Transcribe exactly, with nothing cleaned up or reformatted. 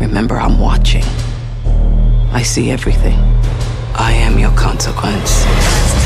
Remember, I'm watching. I see everything. I am your consequence.